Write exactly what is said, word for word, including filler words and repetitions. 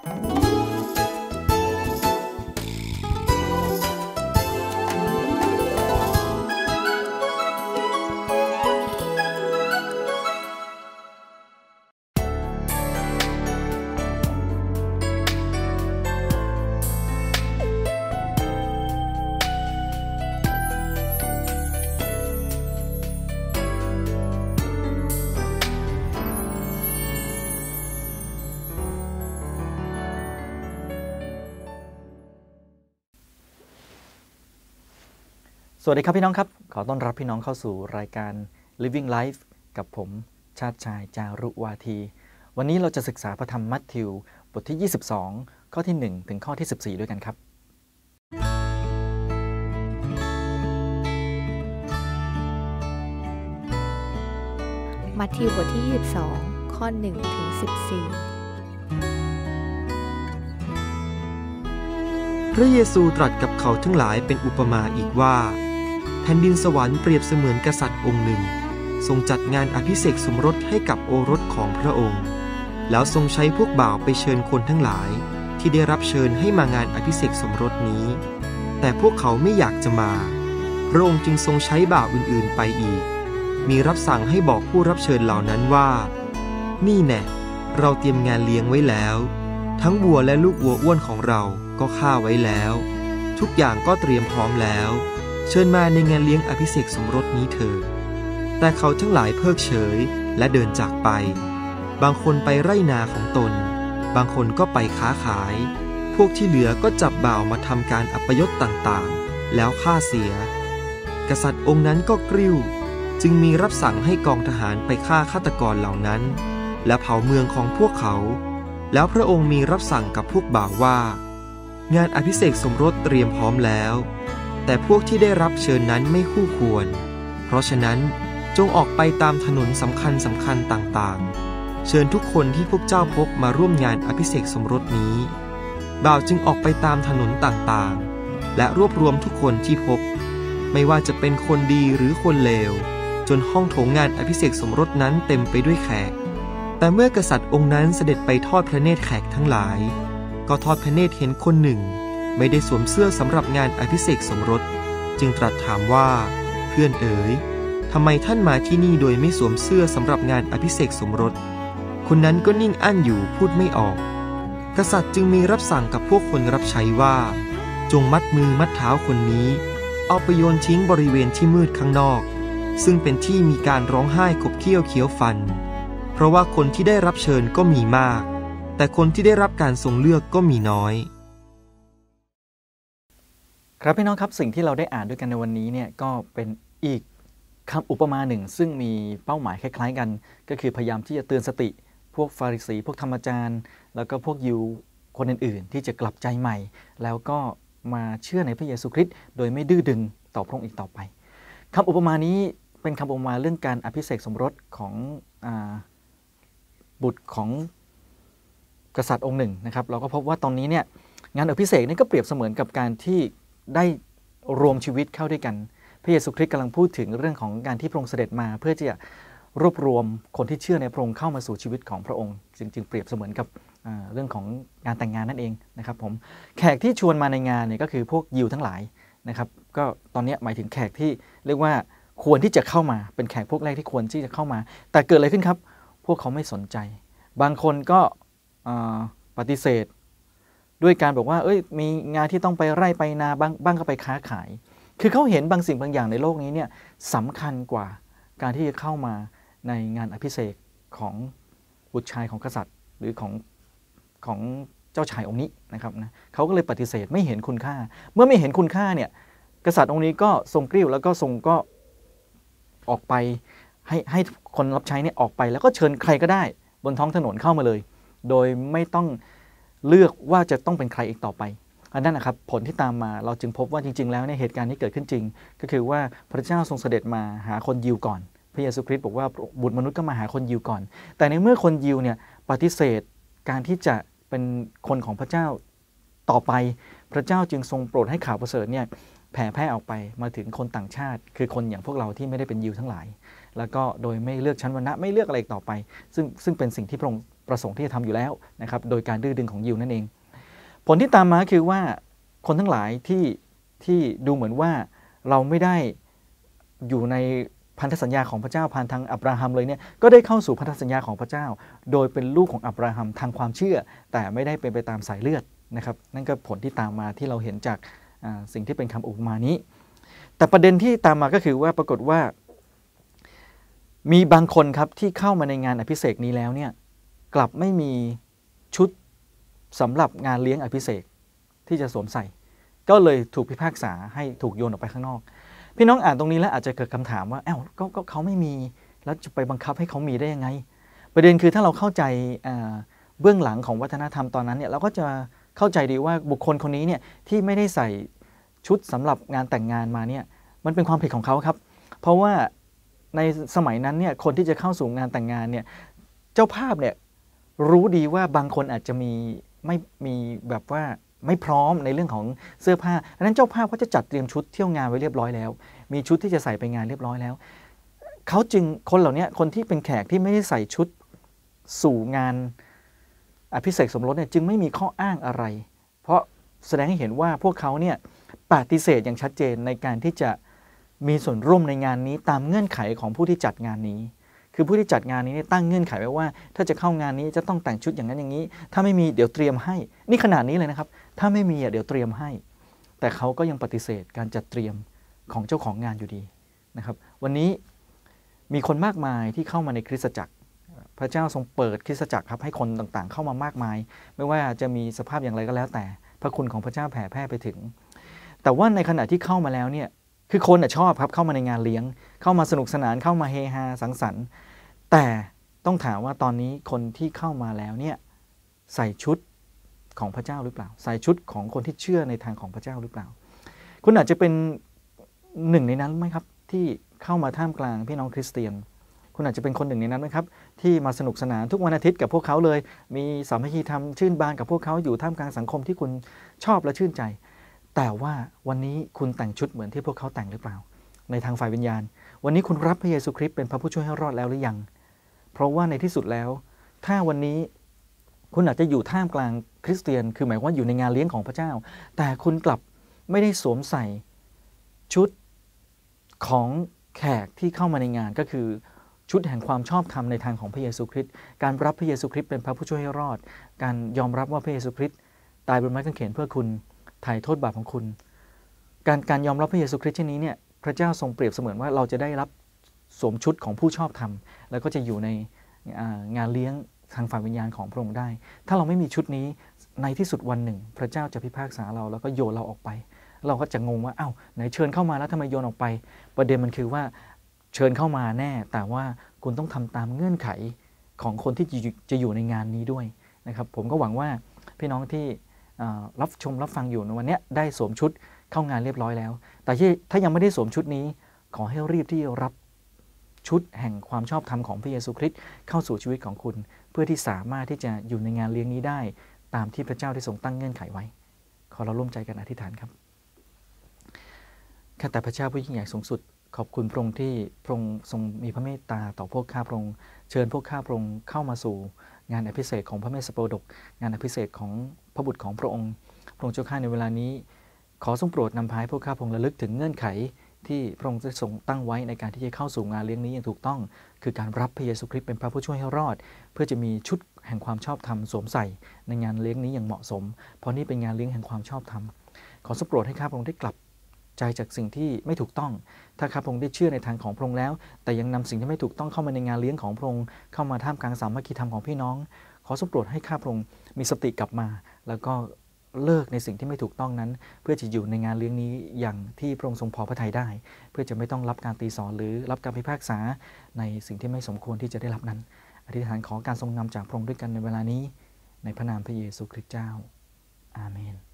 สวัสดีครับพี่น้องครับขอต้อนรับพี่น้องเข้าสู่รายการ Living Life กับผมชาติชายจารุวาทีวันนี้เราจะศึกษาพระธรรมมัทธิวบทที่ยี่สิบสองข้อที่หนึ่งถึงข้อที่สิบสี่ด้วยกันครับมัทธิวบทที่ยี่สิบสองข้อหนึ่งถึงสิบสี่พระเยซูตรัสกับเขาทั้งหลายเป็นอุปมาอีกว่าแผ่นดินสวรรค์เปรียบเสมือนกษัตริย์องค์หนึ่งทรงจัดงานอภิเษกสมรสให้กับโอรสของพระองค์แล้วทรงใช้พวกบ่าวไปเชิญคนทั้งหลายที่ได้รับเชิญให้มางานอภิเษกสมรสนี้แต่พวกเขาไม่อยากจะมาพระองค์จึงทรงใช้บ่าวอื่นๆไปอีกมีรับสั่งให้บอกผู้รับเชิญเหล่านั้นว่านี่แน่เราเตรียมงานเลี้ยงไว้แล้วทั้งวัวและลูกวัวอ้วนของเราก็ฆ่าไว้แล้วทุกอย่างก็เตรียมพร้อมแล้วเชิญมาในงานเลี้ยงอภิเษกสมรสนี้เถิดแต่เขาทั้งหลายเพิกเฉยและเดินจากไปบางคนไปไร่นาของตนบางคนก็ไปค้าขายพวกที่เหลือก็จับบ่าวมาทำการอัปยศต่างๆแล้วฆ่าเสียกษัตริย์องค์นั้นก็กริ้วจึงมีรับสั่งให้กองทหารไปฆ่าฆาตกรเหล่านั้นและเผาเมืองของพวกเขาแล้วพระองค์มีรับสั่งกับพวกบ่าวว่างานอภิเษกสมรสเตรียมพร้อมแล้วแต่พวกที่ได้รับเชิญนั้นไม่คู่ควรเพราะฉะนั้นจงออกไปตามถนนสำคัญสำคัญต่างๆเชิญทุกคนที่พวกเจ้าพบมาร่วมงานอภิเษกสมรสนี้บ่าวจึงออกไปตามถนนต่างๆและรวบรวมทุกคนที่พบไม่ว่าจะเป็นคนดีหรือคนเลวจนห้องโถงงานอภิเษกสมรสนั้นเต็มไปด้วยแขกแต่เมื่อกษัตริย์องค์นั้นเสด็จไปทอดพระเนตรแขกทั้งหลายก็ทอดพระเนตรเห็นคนหนึ่งไม่ได้สวมเสื้อสำหรับงานอภิเษกสมรสจึงตรัสถามว่าเพื่อนเอ๋ยทำไมท่านมาที่นี่โดยไม่สวมเสื้อสำหรับงานอภิเษกสมรสคนนั้นก็นิ่งอั้นอยู่พูดไม่ออกกษัตริย์จึงมีรับสั่งกับพวกคนรับใช้ว่าจงมัดมือมัดเท้าคนนี้เอาไปโยนทิ้งบริเวณที่มืดข้างนอกซึ่งเป็นที่มีการร้องไห้ขบเคี้ยวเคี้ยวฟันเพราะว่าคนที่ได้รับเชิญก็มีมากแต่คนที่ได้รับการทรงเลือกก็มีน้อยครับพี่น้องครับสิ่งที่เราได้อ่านด้วยกันในวันนี้เนี่ยก็เป็นอีกคำอุปมาหนึ่งซึ่งมีเป้าหมายคล้ายๆกันก็คือพยายามที่จะเตือนสติพวกฟาริสีพวกธรรมจารย์แล้วก็พวกยิวคนอื่นๆที่จะกลับใจใหม่แล้วก็มาเชื่อในพระเยซูคริสต์โดยไม่ดื้อดึงต่อพระองค์อีกต่อไปคำอุปมานี้เป็นคำอุปมาเรื่องการอภิเษกสมรสของอ่าบุตรของกษัตริย์องค์หนึ่งนะครับเราก็พบว่าตอนนี้เนี่ยงานอภิเษกนี่ก็เปรียบเสมือนกับการที่ได้รวมชีวิตเข้าด้วยกันพระเยซูคริสต์กำลังพูดถึงเรื่องของการที่พระองค์เสด็จมาเพื่อที่จะรวบรวมคนที่เชื่อในพระองค์เข้ามาสู่ชีวิตของพระองค์จึงเปรียบเสมือนกับเรื่องของงานแต่งงานนั่นเองนะครับผมแขกที่ชวนมาในงานเนี่ยก็คือพวกยิวทั้งหลายนะครับก็ตอนนี้หมายถึงแขกที่เรียกว่าควรที่จะเข้ามาเป็นแขกพวกแรกที่ควรที่จะเข้ามาแต่เกิดอะไรขึ้นครับพวกเขาไม่สนใจบางคนก็ปฏิเสธด้วยการบอกว่าเอ้ยมีงานที่ต้องไปไร่ไปนาบ้างบ้างก็ไปค้าขายคือเขาเห็นบางสิ่งบางอย่างในโลกนี้เนี่ยสำคัญกว่าการที่จะเข้ามาในงานอภิเษกของบุตรชายของกษัตริย์หรือของของเจ้าชายองค์นี้นะครับนะเขาก็เลยปฏิเสธไม่เห็นคุณค่าเมื่อไม่เห็นคุณค่าเนี่ยกษัตริย์องค์นี้ก็ทรงกริ้วแล้วก็ทรงก็ออกไปให้ให้คนรับใช้เนี่ยออกไปแล้วก็เชิญใครก็ได้บนท้องถนนเข้ามาเลยโดยไม่ต้องเลือกว่าจะต้องเป็นใครอีกต่อไปอันนั้นนะครับผลที่ตามมาเราจึงพบว่าจริงๆแล้วในเหตุการณ์ที่เกิดขึ้นจริงก็คือว่าพระเจ้าทรงเสด็จมาหาคนยิวก่อนพระเยซูคริสต์บอกว่าบุตรมนุษย์ก็มาหาคนยิวก่อนแต่ในเมื่อคนยิวเนี่ยปฏิเสธการที่จะเป็นคนของพระเจ้าต่อไปพระเจ้าจึงทรงโปรดให้ข่าวประเสริฐเนี่ยแผ่แพร่ออกไปมาถึงคนต่างชาติคือคนอย่างพวกเราที่ไม่ได้เป็นยิวทั้งหลายแล้วก็โดยไม่เลือกชั้นวรรณะไม่เลือกอะไรต่อไปซึ่งซึ่งเป็นสิ่งที่พระองค์ประสงค์ที่จะทำอยู่แล้วนะครับโดยการดื้อดึงของยิวนั่นเองผลที่ตามมาคือว่าคนทั้งหลายที่ที่ดูเหมือนว่าเราไม่ได้อยู่ในพันธสัญญาของพระเจ้าผ่านทางอับราฮัมเลยเนี่ยก็ได้เข้าสู่พันธสัญญาของพระเจ้าโดยเป็นลูกของอับราฮัมทางความเชื่อแต่ไม่ได้เป็นไปตามสายเลือดนะครับนั่นก็ผลที่ตามมาที่เราเห็นจากสิ่งที่เป็นคำอุปมานี้แต่ประเด็นที่ตามมาก็คือว่าปรากฏว่ามีบางคนครับที่เข้ามาในงานอภิเษกนี้แล้วเนี่ยกลับไม่มีชุดสำหรับงานเลี้ยงอภิเษกที่จะสวมใส่ก็เลยถูกพิพากษาให้ถูกโยนออกไปข้างนอกพี่น้องอ่านตรงนี้แล้วอาจจะเกิดคำถามว่าอ้าวก็ก็เขาไม่มีแล้วจะไปบังคับให้เขามีได้ยังไงประเด็นคือถ้าเราเข้าใจเบื้องหลังของวัฒนธรรมตอนนั้นเนี่ยเราก็จะเข้าใจดีว่าบุคคลคนนี้เนี่ยที่ไม่ได้ใส่ชุดสำหรับงานแต่งงานมาเนี่ยมันเป็นความผิดของเขาครับเพราะว่าในสมัยนั้นเนี่ยคนที่จะเข้าสู่งานแต่งงานเนี่ยเจ้าภาพเนี่ยรู้ดีว่าบางคนอาจจะมีไม่มีแบบว่าไม่พร้อมในเรื่องของเสื้อผ้าดังนั้นเจ้าภาพก็จะจัดเตรียมชุดเที่ยวงานไว้เรียบร้อยแล้วมีชุดที่จะใส่ไปงานเรียบร้อยแล้วเขาจึงคนเหล่านี้คนที่เป็นแขกที่ไม่ได้ใส่ชุดสู่งานอภิเษกสมรสเนี่ยจึงไม่มีข้ออ้างอะไรเพราะแสดงให้เห็นว่าพวกเขาเนี่ยปฏิเสธอย่างชัดเจนในการที่จะมีส่วนร่วมในงานนี้ตามเงื่อนไขของผู้ที่จัดงานนี้คือผู้ที่จัดงานนี้ตั้งเงื่อนไขไว้ว่าถ้าจะเข้างานนี้จะต้องแต่งชุดอย่างนั้นอย่างนี้ถ้าไม่มีเดี๋ยวเตรียมให้นี่ขนาดนี้เลยนะครับถ้าไม่มีเดี๋ยวเตรียมให้แต่เขาก็ยังปฏิเสธการจัดเตรียมของเจ้าของงานอยู่ดีนะครับวันนี้มีคนมากมายที่เข้ามาในคริสตจักรพระเจ้าทรงเปิดคริสตจักรครับให้คนต่างๆเข้ามามากมายไม่ว่าจะมีสภาพอย่างไรก็แล้วแต่พระคุณของพระเจ้าแผ่แพร่ไปถึงแต่ว่าในขณะที่เข้ามาแล้วเนี่ยคือคนชอบครับเข้ามาในงานเลี้ยงเข้ามาสนุกสนานเข้ามาเฮฮาสังสรรค์แต่ต้องถามว่าตอนนี้คนที่เข้ามาแล้วเนี่ยใส่ชุดของพระเจ้าหรือเปล่าใส่ชุดของคนที่เชื่อในทางของพระเจ้าหรือเปล่าคุณอาจจะเป็นหนึ่งในนั้นไหมครับที่เข้ามาท่ามกลางพี่น้องคริสเตียนคุณอาจจะเป็นคนหนึ่งในนั้นไหมครับที่มาสนุกสนานทุกวันอาทิตย์กับพวกเขาเลยมีสามัคคีธรรมชื่นบานกับพวกเขาอยู่ท่ามกลางสังคมที่คุณชอบและชื่นใจแต่ว่าวันนี้คุณแต่งชุดเหมือนที่พวกเขาแต่งหรือเปล่าในทางฝ่ายวิญญาณวันนี้คุณรับพระเยซูคริสต์เป็นพระผู้ช่วยให้รอดแล้วหรือยังเพราะว่าในที่สุดแล้วถ้าวันนี้คุณอาจจะอยู่ท่ามกลางคริสเตียนคือหมายว่าอยู่ในงานเลี้ยงของพระเจ้าแต่คุณกลับไม่ได้สวมใส่ชุดของแขกที่เข้ามาในงานก็คือชุดแห่งความชอบธรรมในทางของพระเยซูคริสต์การรับพระเยซูคริสต์เป็นพระผู้ช่วยให้รอดการยอมรับว่าพระเยซูคริสต์ตายบนไม้กางเขนเพื่อคุณไถ่โทษบาปของคุณการการยอมรับพระเยซูคริสต์เช่นนี้เนี่ยพระเจ้าทรงเปรียบเสมือนว่าเราจะได้รับสวมชุดของผู้ชอบธรรมแล้วก็จะอยู่ในงานเลี้ยงทางฝ่ายวิญญาณของพระองค์ได้ถ้าเราไม่มีชุดนี้ในที่สุดวันหนึ่งพระเจ้าจะพิพากษาเราแล้วก็โยนเราออกไปเราก็จะงงว่าอ้าวไหนเชิญเข้ามาแล้วทำไมโยนออกไปประเด็นมันคือว่าเชิญเข้ามาแน่แต่ว่าคุณต้องทำตามเงื่อนไขของคนที่จะอยู่ในงานนี้ด้วยนะครับผมก็หวังว่าพี่น้องที่รับชมรับฟังอยู่ในวันนี้ได้สวมชุดเข้างานเรียบร้อยแล้วแต่ถ้ายังไม่ได้สวมชุดนี้ขอให้รีบที่รับชุดแห่งความชอบธรรมของพระเยซูคริสต์เข้าสู่ชีวิตของคุณเพื่อที่สามารถที่จะอยู่ในงานเลี้ยงนี้ได้ตามที่พระเจ้าได้ทรงตั้งเงื่อนไขไว้ขอเราร่วมใจกันอธิษฐานครับข้าแต่พระเจ้าผู้ยิ่งใหญ่สูงสุดขอบคุณพระองค์ที่พระองค์ทรงมีพระเมตตาต่อพวกข้าพระองค์เชิญพวกข้าพระองค์เข้ามาสู่งานอภิเษกของพระเมสสโปรดกงานอภิเษกของพระบุตรของพระองค์พระองค์เจ้าข้าในเวลานี้ขอทรงโปรดนำพาให้พวกข้าพระองค์ระลึกถึงเงื่อนไขที่พระองค์ได้ทรงตั้งไว้ในการที่จะเข้าสู่งานเลี้ยงนี้อย่างถูกต้องคือการรับพระเยซูคริสต์เป็นพระผู้ช่วยให้รอดเพื่อจะมีชุดแห่งความชอบธรรมสวมใส่ในงานเลี้ยงนี้อย่างเหมาะสมเพราะนี่เป็นงานเลี้ยงแห่งความชอบธรรมขอทรงโปรดให้ข้าพระองค์ได้กลับใจจากสิ่งที่ไม่ถูกต้องถ้าข้าพระองค์ได้เชื่อในทางของพระองค์แล้วแต่ยังนำสิ่งที่ไม่ถูกต้องเข้ามาในงานเลี้ยงของพระองค์เข้ามาท่ามกลางสามัคคีธรรมของพี่น้องขอทรงโปรดให้ข้าพระองค์มีสติกลับมาแล้วก็เลิกในสิ่งที่ไม่ถูกต้องนั้นเพื่อจะอยู่ในงานเลี้ยงนี้อย่างที่พระองค์ทรงพอพระทัยได้เพื่อจะไม่ต้องรับการตีสอนหรือรับการพิพากษาในสิ่งที่ไม่สมควรที่จะได้รับนั้นอธิษฐานขอการทรงนำจากพระองค์ด้วยกันในเวลานี้ในพระนามพระเยซูคริสต์เจ้าอาเมน